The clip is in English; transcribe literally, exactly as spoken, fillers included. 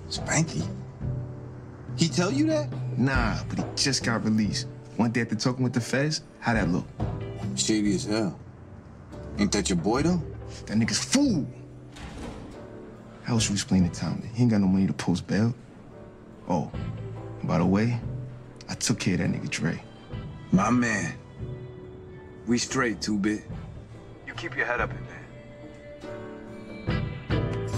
Spanky? He tell you that? Nah, but he just got released. One day after talking with the feds, how that look? Shady as hell. Ain't that your boy, though? That nigga's fool. How else you explain to Tom that he ain't got no money to post bail? Oh, and by the way, I took care of that nigga Dre. My man. We straight, two-bit. You keep your head up in there.